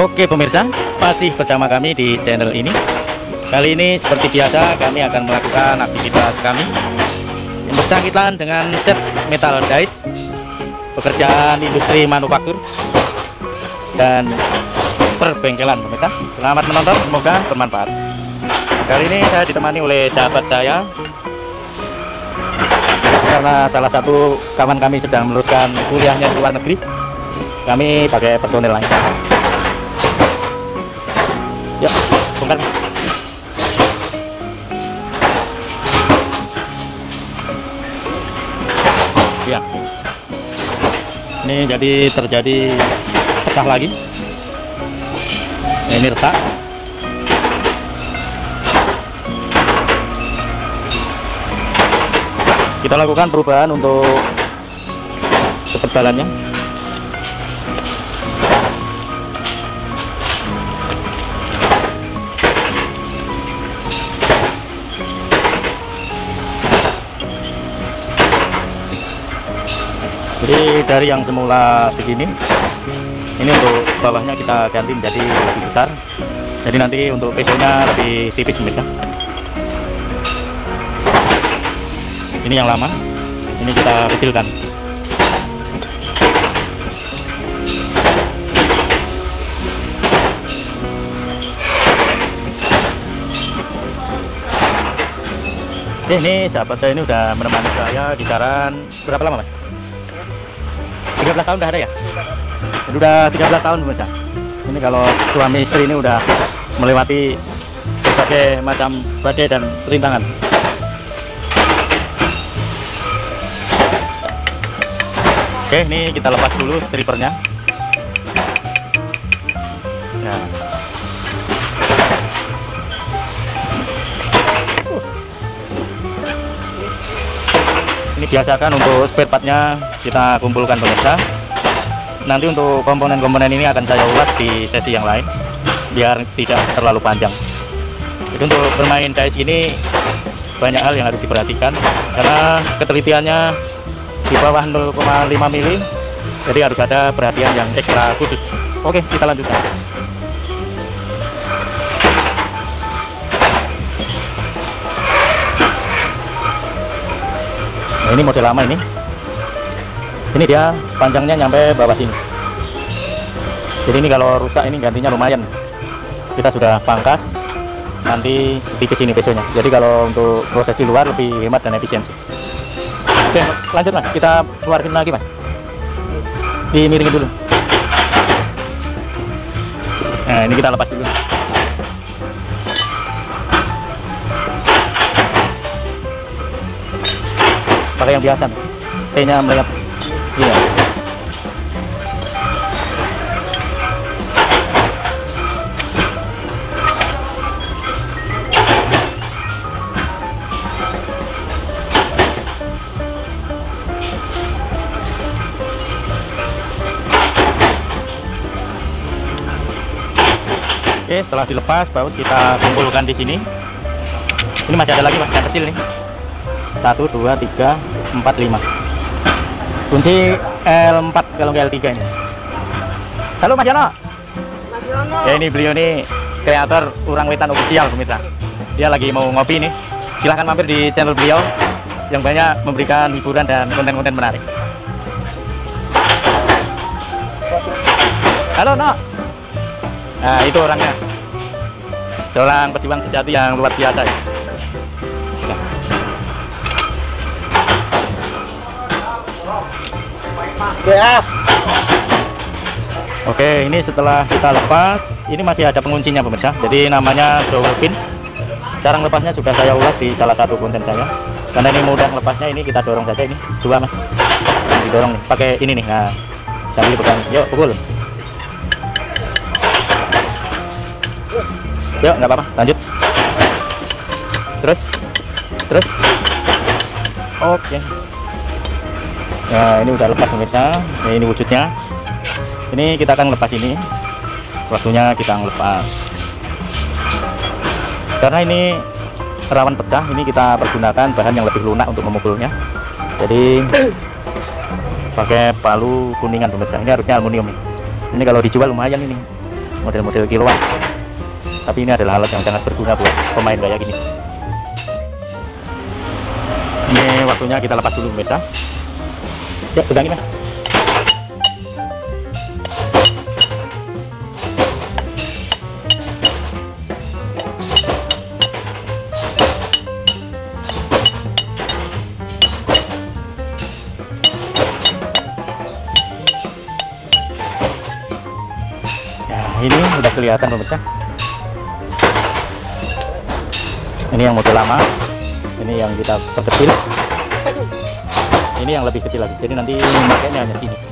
Oke pemirsa, masih bersama kami di channel ini. Kali ini seperti biasa kami akan melakukan aktivitas kami yang bersangkutan dengan set metal dice, pekerjaan industri manufaktur dan perbengkelan pemirsa. Selamat menonton, semoga bermanfaat. Kali ini saya ditemani oleh sahabat saya karena salah satu kawan kami sedang meneruskan kuliahnya di luar negeri. Kami pakai personel lain. Ya, bongkar. Ya. Ini jadi terjadi pecah lagi. Ini retak. Kita lakukan perubahan untuk ketebalannya. Jadi dari yang semula segini, ini untuk bawahnya kita ganti menjadi lebih besar. Jadi nanti untuk pesonya lebih tipis pemirsa. Ini yang lama, ini kita kecilkan. Ini sahabat saya ini udah menemani saya di Saran berapa lama mas? 13 tahun udah ada ya? Udah 13 tahun pemirsa. Ini kalau suami istri ini udah melewati berbagai macam badai dan rintangan. Oke, ini kita lepas dulu stripernya. Ya. Ini biasakan untuk spare partnya kita kumpulkan pemirsa. Nanti untuk komponen-komponen ini akan saya ulas di sesi yang lain biar tidak terlalu panjang. Jadi untuk bermain dice ini banyak hal yang harus diperhatikan karena ketelitiannya di bawah 0,5 mili, jadi harus ada perhatian yang ekstra khusus. Oke, kita lanjutkan. Nah, ini model lama ini. Ini dia panjangnya nyampe bawah sini. Jadi ini kalau rusak ini gantinya lumayan. Kita sudah pangkas, nanti tipis ini pesonya. Jadi kalau untuk proses di luar lebih hemat dan efisiensi. Oke, lanjut mas. Kita keluarin lagi mas. Dimiringin dulu. Nah ini kita lepas dulu. Pakai yang biasa, T-nya melihat. Iya. Oke, setelah dilepas baut kita kumpulkan di sini. Ini masih ada lagi mas, yang kecil nih. 1, 2, 3, 4, 5. Kunci L4 kalau nggak L3 ini. Halo Mas Yono. Mas Yono. Ya ini beliau nih kreator Urang Wetan official pemirsa. Dia lagi mau ngopi nih. Silahkan mampir di channel beliau yang banyak memberikan hiburan dan konten-konten menarik. Halo No. Nah itu orangnya. Seorang pejuang sejati yang luar biasa ya. Ya. Oke, ini setelah kita lepas, ini masih ada penguncinya pemirsa. Jadi namanya dowel pin. Cara lepasnya sudah saya ulas di salah satu konten saya. Karena ini mudah lepasnya, ini kita dorong saja ini. Dua mas. Didorong nih, pakai ini nih. Nah, sambil pegang. Yuk, pukul. Yuk, nggak apa-apa. Lanjut. Terus. Oke. Nah ini udah lepas pemirsa. Nah, ini wujudnya. Ini kita akan lepas ini. Waktunya kita ngelepas. Karena ini rawan pecah, ini kita pergunakan bahan yang lebih lunak untuk memukulnya. Jadi pakai palu kuningan pemirsa. Ini harusnya aluminium nih. Ini kalau dijual lumayan ini. model-model kiloan. Tapi ini adalah alat yang sangat berguna buat pemain kayak gini. Ini waktunya kita lepas dulu pemirsa. Ya, pegangin Mas. Ini udah kelihatan pemirsa. Ini yang model lama, ini yang kita perkecil, ini yang lebih kecil lagi. Jadi nanti makanya hanya sini.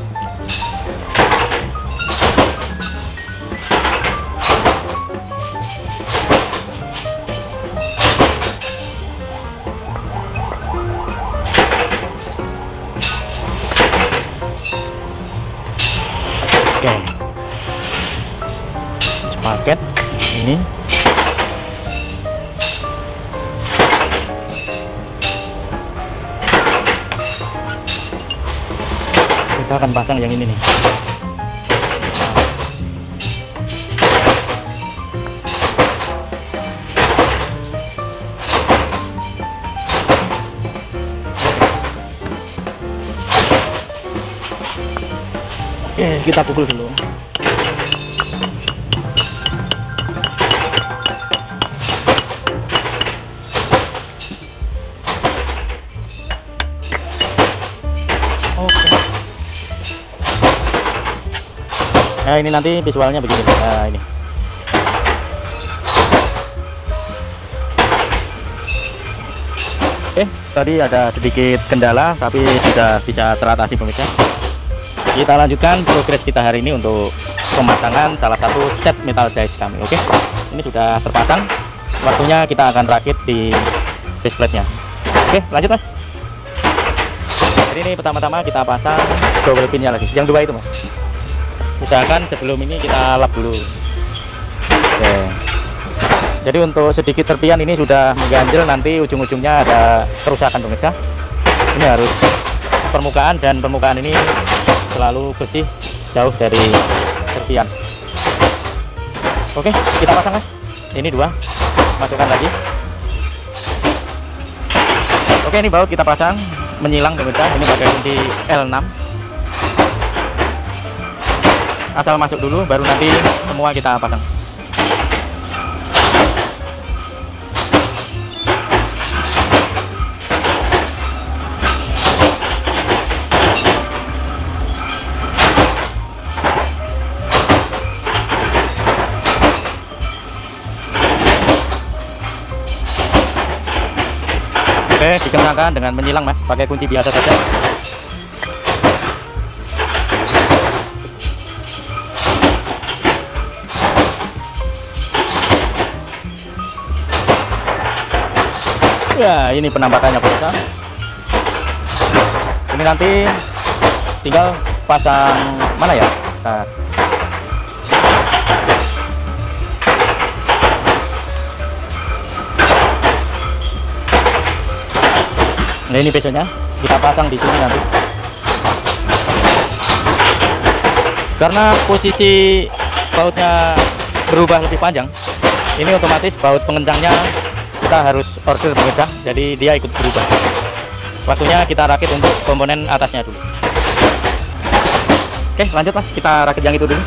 Oke. Paket ini kita akan pasang yang ini nih. Oke, kita pukul dulu. Nah, ini nanti visualnya begini. Nah, ini. Oke, tadi ada sedikit kendala, tapi sudah bisa teratasi pemirsa. Kita lanjutkan progres kita hari ini untuk pemasangan salah satu set metal dice kami. Oke, ini sudah terpasang. Waktunya kita akan rakit di base plate-nya. Oke, lanjut Mas. Jadi ini pertama-tama kita pasang double pin-nya lagi. Yang dua itu Mas. Usahakan sebelum ini kita lap dulu. Oke. Jadi untuk sedikit serpian ini sudah mengganjel, nanti ujung-ujungnya ada kerusakan pemirsa. Ini harus permukaan, dan permukaan ini selalu bersih, jauh dari serpian. Oke, kita pasang Mas. Ini dua, masukkan lagi. Oke, ini baut kita pasang menyilang pemirsa. Ini pakai kunci L6. Asal masuk dulu, baru nanti semua kita pasang. Oke, dikencangkan dengan menyilang Mas, pakai kunci biasa saja. Ya, ini penampakannya pemirsa. Ini nanti tinggal pasang mana ya? Nah, ini besoknya kita pasang di sini nanti. Karena posisi bautnya berubah lebih panjang, ini otomatis baut pengencangnya kita harus order pemirsa, jadi dia ikut berubah. Waktunya kita rakit untuk komponen atasnya dulu. Oke, lanjut Mas, kita rakit yang itu dulu.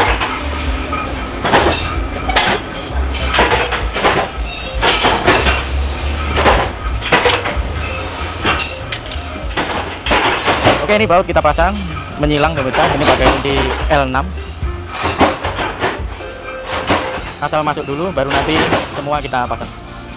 Oke, ini baut kita pasang menyilang pemirsa. Ini pakai kunci L6. Asal masuk dulu, baru nanti semua kita pasang.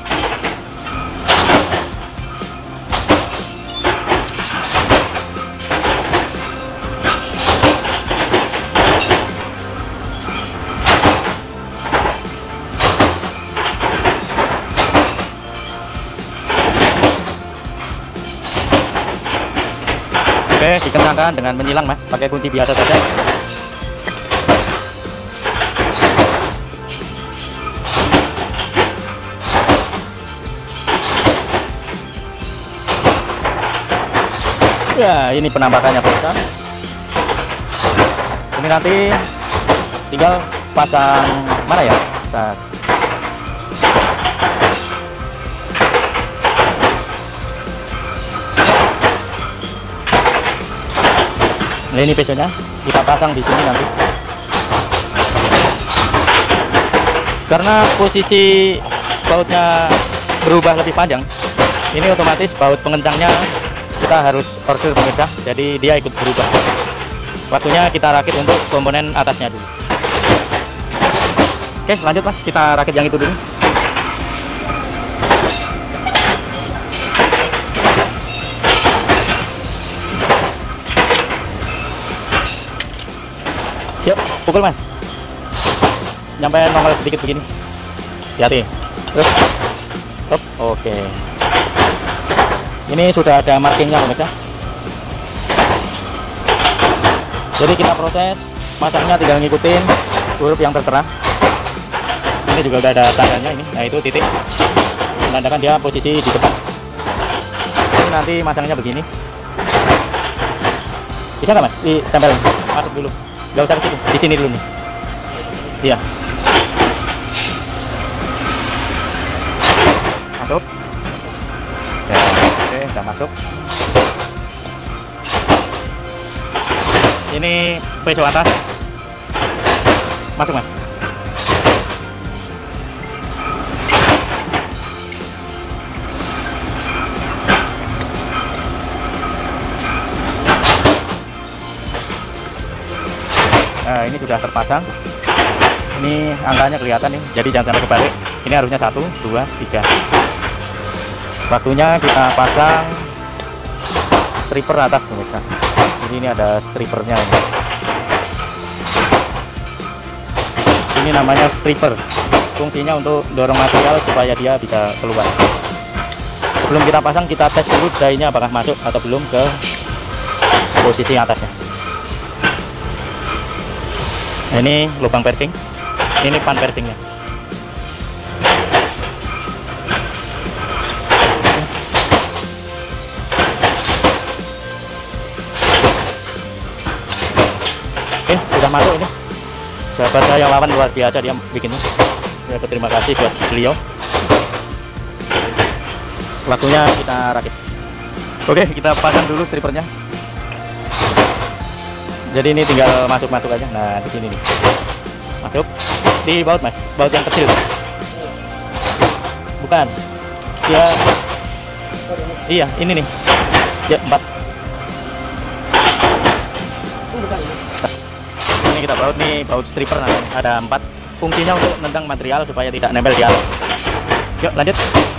Oke, dikencangkan dengan menyilang Mas, pakai kunci biasa saja. Ya, ini penampakannya pemirsa. Ini nanti tinggal pasang mana ya? Nah, ini pesonya kita pasang di sini nanti. Karena posisi bautnya berubah lebih panjang, ini otomatis baut pengencangnya kita harus order pemirsa, jadi dia ikut berubah. Waktunya kita rakit untuk komponen atasnya dulu. Oke, lanjut Mas, kita rakit yang itu dulu. Yuk, pukul Mas. Nyampe nongol sedikit begini. Hati-hati. Up. Oke. Ini sudah ada markingnya pemirsa. Jadi kita proses masaknya tinggal ngikutin huruf yang tertera. Ini juga udah ada tandanya ini. Nah, itu titik menandakan dia posisi di depan. Ini nanti masangnya begini. Bisa nggak Mas? Ditempel masuk dulu. Gak usah ke situ. Di sini dulu nih. Iya. Masuk ya, oke, udah masuk. Ini peso atas masuk Mas. Nah, ini sudah terpasang. Ini angkanya kelihatan nih, jadi jangan sampai kebalik. Ini harusnya 1, 2, 3. Waktunya kita pasang striper atas pemirsa. Jadi ini ada stripernya ini. Ini namanya striper. Fungsinya untuk dorong material supaya dia bisa keluar. Sebelum kita pasang, kita tes dulu dainya apakah masuk atau belum ke posisi atasnya. Nah, ini lubang persing. Ini pan persingnya. Sudah masuk ini. Sahabat saya Wawan luar biasa dia bikinnya. Ya, terima kasih buat beliau. Waktunya kita rakit. Oke, kita pasang dulu stripernya. Jadi ini tinggal masuk-masuk aja. Nah, di sini nih. Masuk di baut Mas, baut yang kecil. Bukan. Ya. Iya, ini nih. Ya, 4. Ini kita baut nih, baut striper. Nah, ada 4. Fungsinya untuk nendang material supaya tidak nempel di alat. Yuk lanjut.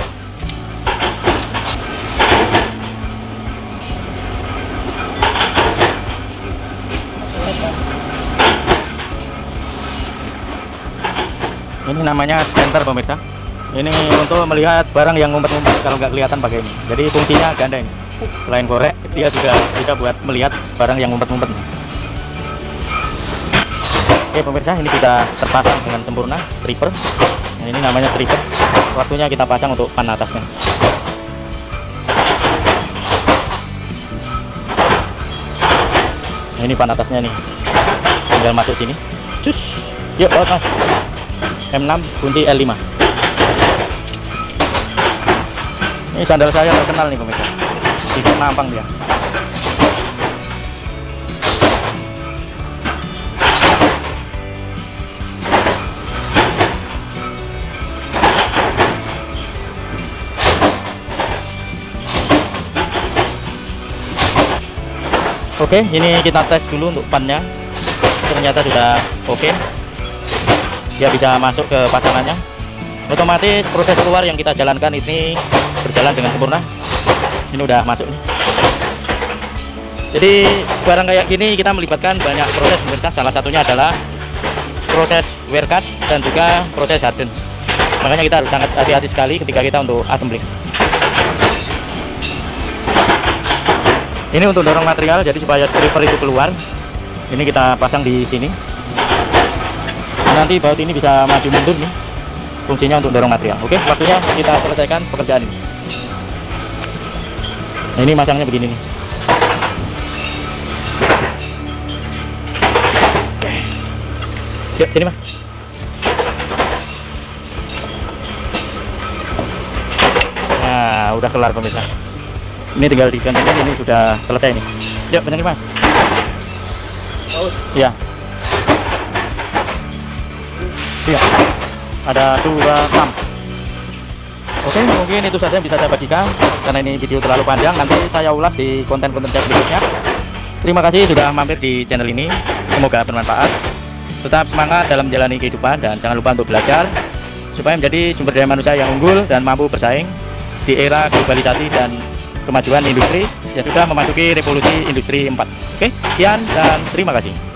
Ini namanya center pemirsa. Ini untuk melihat barang yang ngumpet-ngumpet kalau nggak kelihatan pakai ini. Jadi fungsinya ganda ini. Selain korek, dia juga bisa buat melihat barang yang ngumpet-ngumpet. Oke pemirsa, ini sudah terpasang dengan sempurna striper. Nah, ini namanya striper. Waktunya kita pasang untuk pan atasnya. Nah, ini pan atasnya nih. Tinggal masuk sini. Cus. Yuk baut Mas. M6 kunci L5. Ini sandal saya terkenal nih pemirsa. Tidak nampang dia. Oke, ini kita tes dulu untuk pannya. Ternyata sudah oke. Dia bisa masuk ke pasangannya. Otomatis proses keluar yang kita jalankan ini berjalan dengan sempurna. Ini udah masuk nih. Jadi barang kayak gini kita melibatkan banyak proses pemirsa. Salah satunya adalah proses wear cut dan juga proses harden. Makanya kita harus sangat hati-hati sekali ketika kita untuk assembling. Ini untuk dorong material, jadi supaya striper itu keluar. Ini kita pasang di sini. Nanti baut ini bisa maju mundur nih. Fungsinya untuk dorong material. Oke, waktunya kita selesaikan pekerjaan ini. Nah, ini masangnya begini nih. Yuk, sini Mas. Nah, udah kelar pemirsa. Ini tinggal digantikan, ini sudah selesai nih. Yuk, benar nih Mas. Iya. Iya. Ada 26. Oke, mungkin itu saja yang bisa saya bagikan karena ini video terlalu panjang. Nanti saya ulas di konten-konten saya berikutnya. Terima kasih sudah mampir di channel ini. Semoga bermanfaat. Tetap semangat dalam menjalani kehidupan dan jangan lupa untuk belajar supaya menjadi sumber daya manusia yang unggul dan mampu bersaing di era globalisasi dan kemajuan industri yang sudah memasuki revolusi industri 4. Oke, sekian dan terima kasih.